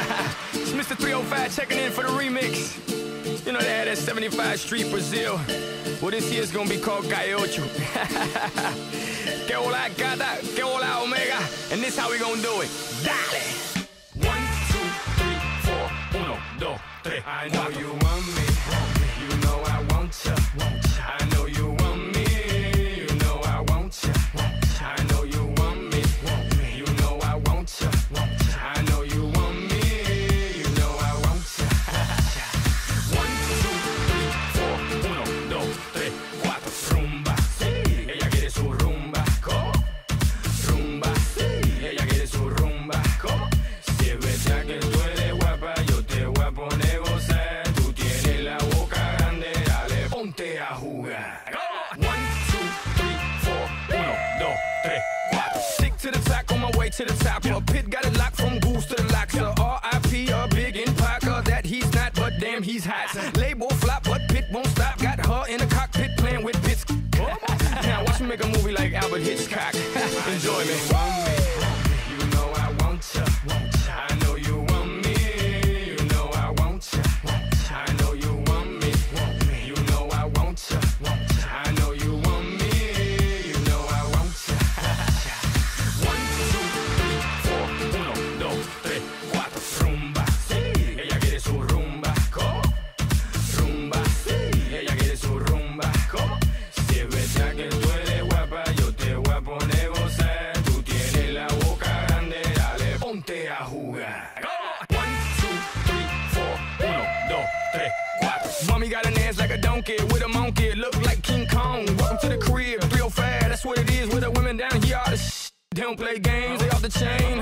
It's Mr. 305 checking in for the remix. You know they had that 75 Street Brazil. Well, this year's gonna be called Calle Ocho. Que hola gata, que hola omega. And this how we gonna do it. Dale! 1, 2, 3, 4, 1, 2, 3. I know you want me, you know I want ya. I know you want me, you know I want ya. I know you want me, you know I want ya. I know you want me, you know I want ya. 1, 2, 3, 4, 1, 2, 3, 4. Rumba, sí, ella quiere su rumba. ¿Cómo? Rumba, sí, ella quiere su rumba. ¿Cómo? Si es verdad que tú eres guapa, yo te voy a poner gozar. Tú tienes la boca grande, dale, ponte a jugar. 1, 2, 3, 4, 1, 2, 3, 4. Stick to the top, on my way to the top. Pit got it locked from goose to the locks. R.I.P. a big in Parker that he's not, but damn he's hot. Label flop, but Pit won't stop. Got her in the cockpit playing with bits. Now watch me make a movie like Albert Hitchcock. Enjoy me. You know I want ya. I know you want me. You know I want ya. I know you want me. You know I want ya. I know you want me. You know I want ya. 1, 2, 3, 4, 1, 2, 3, 4. Rumba, sí, ella quiere su rumba. ¿Cómo? Rumba, sí, ella quiere su rumba. ¿Cómo? Si es verdad que tú eres guapa, yo te voy a poner gozar. Tú tienes la boca grande, dale, ponte a jugar. 1, 2, 3, 4, 1, 2, 3, 4. Mommy got an ass like a donkey with a monkey, look like King Kong. Welcome to the crib, 305, that's what it is with the women down here. All the they don't play games, they off the chain.